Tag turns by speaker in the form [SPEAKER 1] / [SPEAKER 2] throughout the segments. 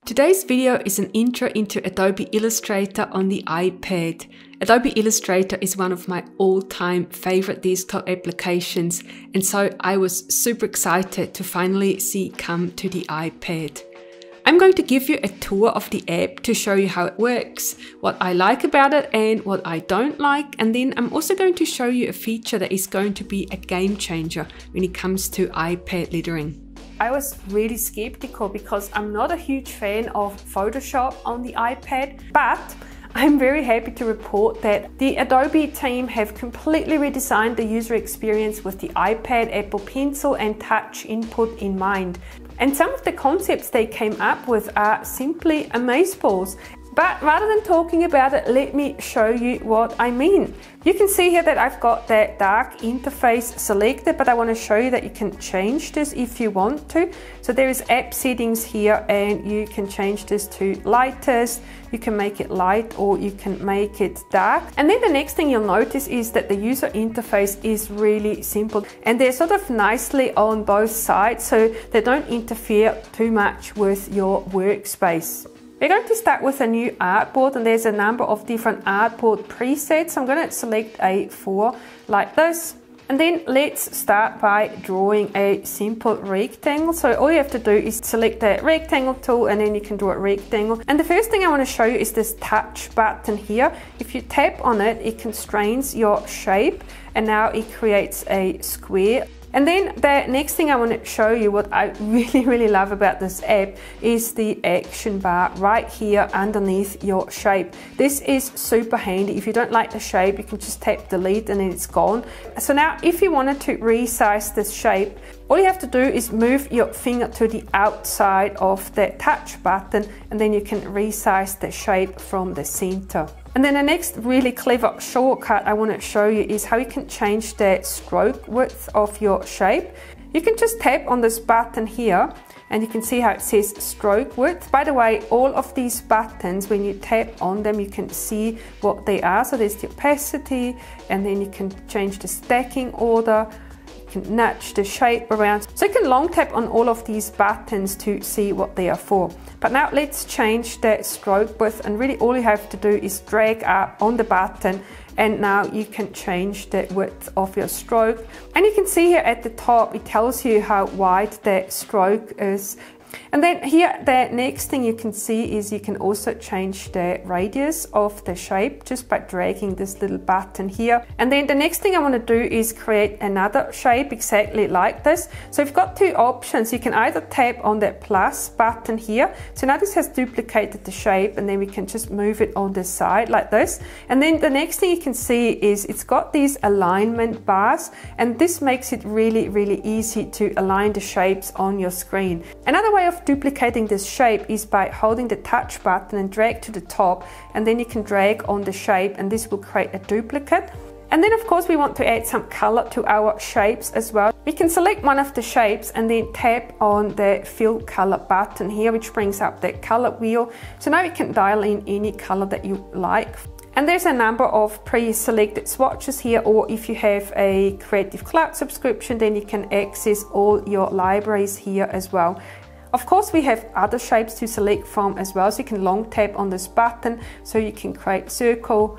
[SPEAKER 1] Today's video is an intro into Adobe Illustrator on the iPad. Adobe Illustrator is one of my all-time favorite desktop applications, and so I was super excited to finally see it come to the iPad. I'm going to give you a tour of the app to show you how it works, what I like about it and what I don't like, and then I'm also going to show you a feature that is going to be a game changer when it comes to iPad lettering. I was really skeptical because I'm not a huge fan of Photoshop on the iPad, but I'm very happy to report that the Adobe team have completely redesigned the user experience with the iPad, Apple Pencil and touch input in mind. And some of the concepts they came up with are simply amazeballs. But rather than talking about it, let me show you what I mean. You can see here that I've got that dark interface selected, but I want to show you that you can change this if you want to. So there is app settings here and you can change this to lightest, you can make it light or you can make it dark. And then the next thing you'll notice is that the user interface is really simple and they're sort of nicely on both sides so they don't interfere too much with your workspace. We're going to start with a new artboard and there's a number of different artboard presets. I'm going to select A4 like this. And then let's start by drawing a simple rectangle. So all you have to do is select the rectangle tool and then you can draw a rectangle. And the first thing I want to show you is this touch button here. If you tap on it, it constrains your shape and now it creates a square. And then the next thing I want to show you, what I really love about this app, is the action bar right here underneath your shape. This is super handy. If you don't like the shape, you can just tap delete and then it's gone. So now if you wanted to resize this shape, all you have to do is move your finger to the outside of the touch button and then you can resize the shape from the center. And then the next really clever shortcut I want to show you is how you can change the stroke width of your shape. You can just tap on this button here and you can see how it says stroke width. By the way, all of these buttons, when you tap on them, you can see what they are. So there's the opacity and then you can change the stacking order. You can nudge the shape around. So you can long tap on all of these buttons to see what they are for. But now let's change the stroke width and really all you have to do is drag up on the button and now you can change the width of your stroke. And you can see here at the top it tells you how wide the stroke is. And then here the next thing you can see is you can also change the radius of the shape just by dragging this little button here. And then the next thing I want to do is create another shape exactly like this. So we've got two options. You can either tap on the plus button here. So now this has duplicated the shape and then we can just move it on the side like this. And then the next thing you can see is it's got these alignment bars and this makes it really easy to align the shapes on your screen. Another way of duplicating this shape is by holding the touch button and drag to the top and then you can drag on the shape and this will create a duplicate. And then of course we want to add some color to our shapes as well. We can select one of the shapes and then tap on the fill color button here, which brings up the color wheel. So now you can dial in any color that you like. And there's a number of pre-selected swatches here, or if you have a Creative Cloud subscription, then you can access all your libraries here as well. Of course, we have other shapes to select from as well, so you can long tap on this button so you can create circle.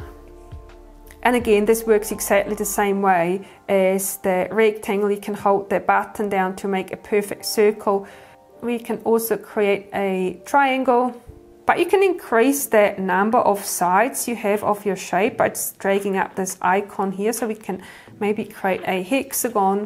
[SPEAKER 1] And again, this works exactly the same way as the rectangle. You can hold the button down to make a perfect circle. We can also create a triangle, but you can increase the number of sides you have of your shape by just dragging up this icon here. So we can maybe create a hexagon.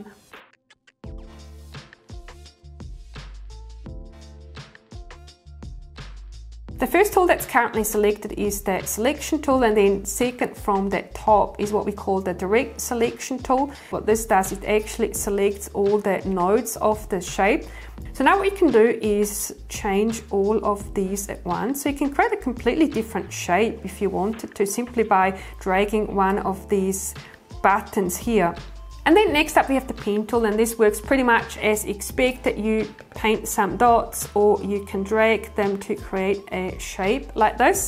[SPEAKER 1] The first tool that's currently selected is the selection tool, and then second from the top is what we call the direct selection tool. What this does, it actually selects all the nodes of the shape. So now what you can do is change all of these at once. So you can create a completely different shape if you wanted to, simply by dragging one of these buttons here. And then next up we have the pen tool, and this works pretty much as expected. You paint some dots or you can drag them to create a shape like this.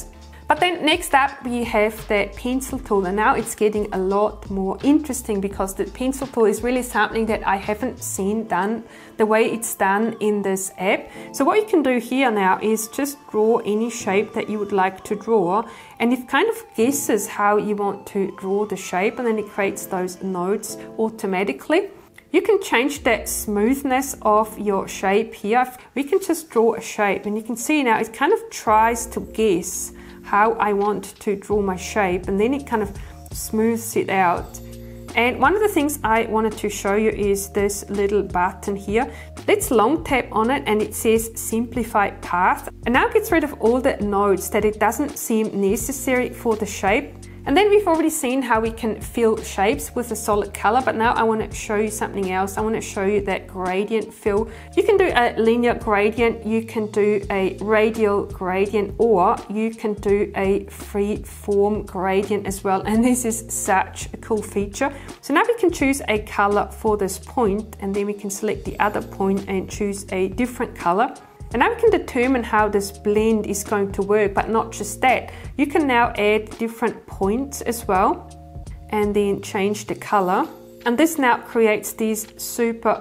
[SPEAKER 1] But then next up we have the pencil tool, and now it's getting a lot more interesting because the pencil tool is really something that I haven't seen done the way it's done in this app. So what you can do here now is just draw any shape that you would like to draw, and it kind of guesses how you want to draw the shape, and then it creates those nodes automatically. You can change the smoothness of your shape here. We can just draw a shape, and you can see now it kind of tries to guess how I want to draw my shape, and then it kind of smooths it out. And one of the things I wanted to show you is this little button here. Let's long tap on it and it says simplify path, and now it gets rid of all the nodes that it doesn't seem necessary for the shape. And then we've already seen how we can fill shapes with a solid color, but now I want to show you something else. I want to show you that gradient fill. You can do a linear gradient, you can do a radial gradient, or you can do a free form gradient as well. And this is such a cool feature. So now we can choose a color for this point, and then we can select the other point and choose a different color. And now we can determine how this blend is going to work, but not just that. You can now add different points as well, and then change the color. And this now creates these super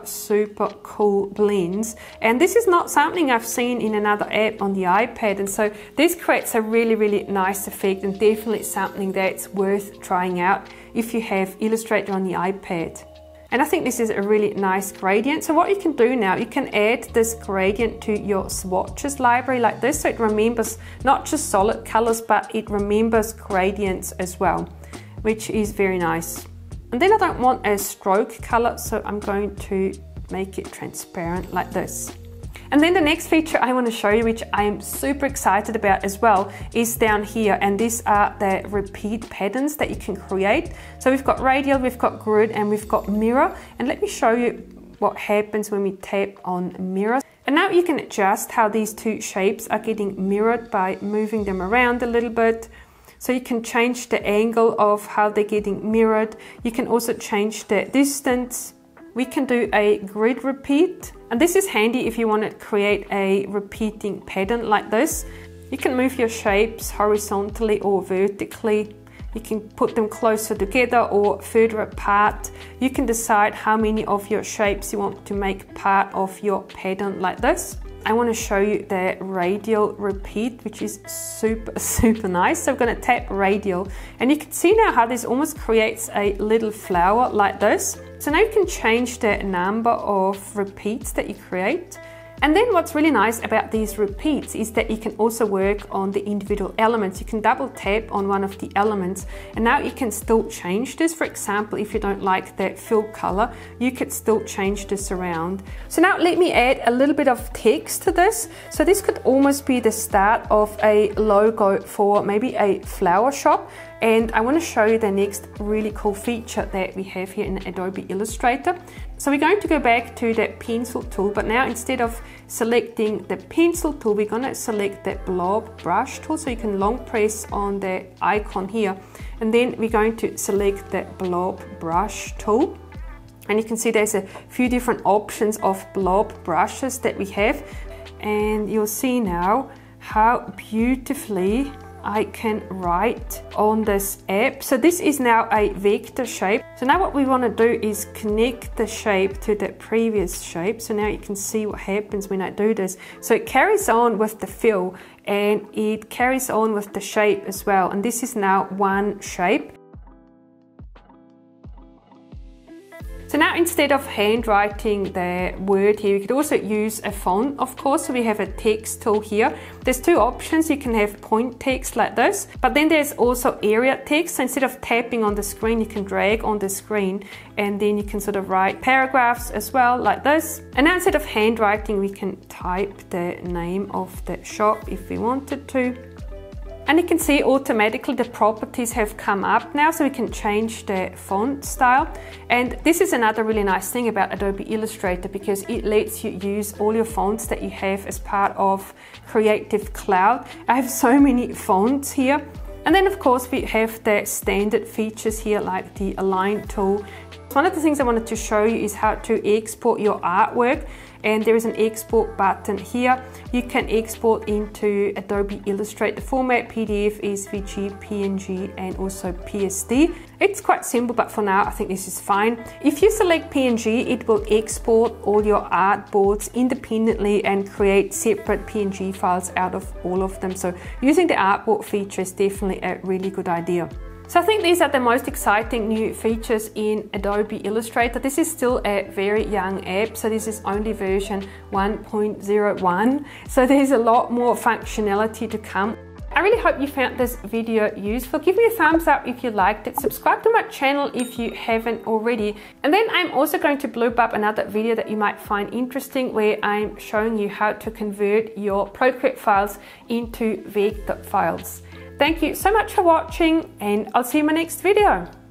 [SPEAKER 1] cool blends. And this is not something I've seen in another app on the iPad. And so this creates a really nice effect, and definitely something that's worth trying out if you have Illustrator on the iPad. And I think this is a really nice gradient. So what you can do now, you can add this gradient to your swatches library like this, so it remembers not just solid colors, but it remembers gradients as well, which is very nice. And then I don't want a stroke color, so I'm going to make it transparent like this. And then the next feature I want to show you, which I am super excited about as well, is down here. And these are the repeat patterns that you can create. So we've got radial, we've got grid, and we've got mirror. And let me show you what happens when we tap on mirror. And now you can adjust how these two shapes are getting mirrored by moving them around a little bit. So you can change the angle of how they're getting mirrored. You can also change the distance. We can do a grid repeat, and this is handy if you want to create a repeating pattern like this. You can move your shapes horizontally or vertically. You can put them closer together or further apart. You can decide how many of your shapes you want to make part of your pattern like this. I want to show you the radial repeat, which is super nice. So I'm going to tap radial, and you can see now how this almost creates a little flower like this. So now you can change the number of repeats that you create. And then what's really nice about these repeats is that you can also work on the individual elements. You can double tap on one of the elements, and now you can still change this. For example, if you don't like that fill color, you could still change this around. So now let me add a little bit of text to this. So this could almost be the start of a logo for maybe a flower shop. And I want to show you the next really cool feature that we have here in Adobe Illustrator. So we're going to go back to the pencil tool, but now instead of selecting the pencil tool, we're going to select the blob brush tool. So you can long press on the icon here, and then we're going to select the blob brush tool. And you can see there's a few different options of blob brushes that we have. And you'll see now how beautifully I can write on this app. So this is now a vector shape. So now what we want to do is connect the shape to the previous shape. So now you can see what happens when I do this. So it carries on with the fill, and it carries on with the shape as well. And this is now one shape. So now instead of handwriting the word here, you could also use a font, of course. So we have a text tool here. There's two options. You can have point text like this, but then there's also area text. So instead of tapping on the screen, you can drag on the screen, and then you can sort of write paragraphs as well like this. And now instead of handwriting, we can type the name of the shop if we wanted to. And you can see automatically the properties have come up now, so we can change the font style. And this is another really nice thing about Adobe Illustrator, because it lets you use all your fonts that you have as part of Creative Cloud. I have so many fonts here. And then of course we have the standard features here, like the align tool. one of the things I wanted to show you is how to export your artwork, and there is an export button here. You can export into Adobe Illustrator. The format PDF, SVG, PNG, and also PSD. It's quite simple, but for now I think this is fine. If you select PNG, it will export all your artboards independently and create separate PNG files out of all of them. So using the artboard feature is definitely a really good idea. So I think these are the most exciting new features in Adobe Illustrator. This is still a very young app, so this is only version 1.01. So there's a lot more functionality to come. I really hope you found this video useful. Give me a thumbs up if you liked it. Subscribe to my channel if you haven't already. And then I'm also going to bloop up another video that you might find interesting, where I'm showing you how to convert your Procreate files into vector files. Thank you so much for watching, and I'll see you in my next video.